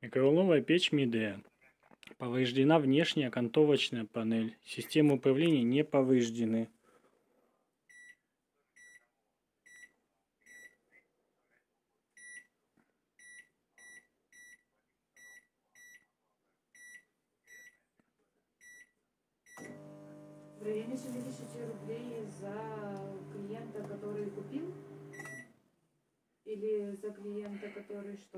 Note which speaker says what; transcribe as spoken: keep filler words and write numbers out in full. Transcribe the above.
Speaker 1: Микроволновая печь МИДЭ. Повреждена внешняя окантовочная панель. Системы управления не повреждены.
Speaker 2: В районе семидесяти рублей за клиента, который купил? Или за клиента, который что?